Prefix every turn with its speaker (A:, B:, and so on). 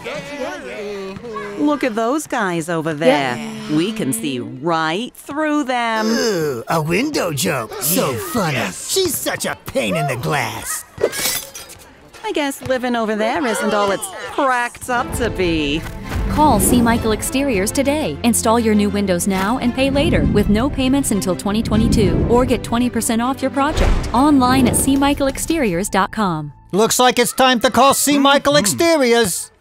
A: Look at those guys over there. We can see right through them.
B: Ooh, a window joke. So funny. She's such a pain in the glass.
A: I guess living over there isn't all it's cracked up to be.
C: Call C. Michael Exteriors today. Install your new windows now and pay later with no payments until 2022, or get 20% off your project. Online at cmichaelexteriors.com.
D: Looks like it's time to call C. Michael Exteriors.